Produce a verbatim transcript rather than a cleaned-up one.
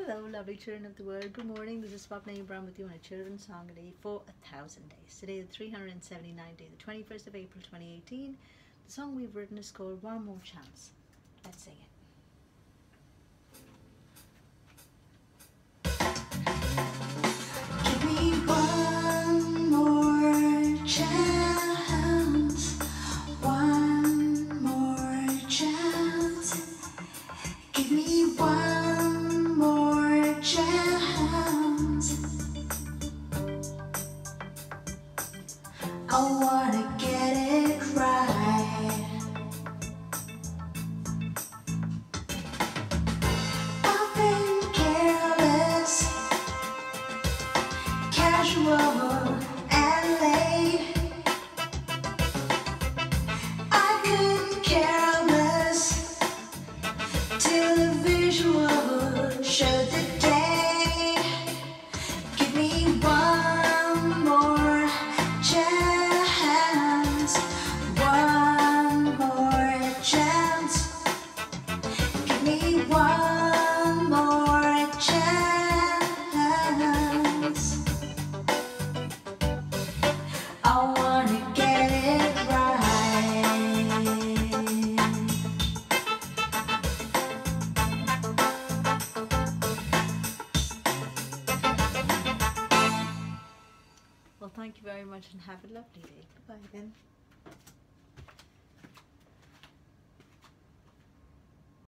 Hello, lovely children of the world. Good morning. This is Swapna Brown with you on a children's song a day for a thousand days. Today, the three hundred seventy-ninth day, the twenty-first of April, twenty eighteen. The song we've written is called One More Chance. Let's sing it. Give me one more chance, one more chance. Give me one more chance. I wanna get it right. I've been careless, casual and late. I couldn't care less till the visual showed the day. Give me one more chance, one more chance. Give me one more chance. I wanna get it right. Well, thank you very much and have a lovely day. Bye then.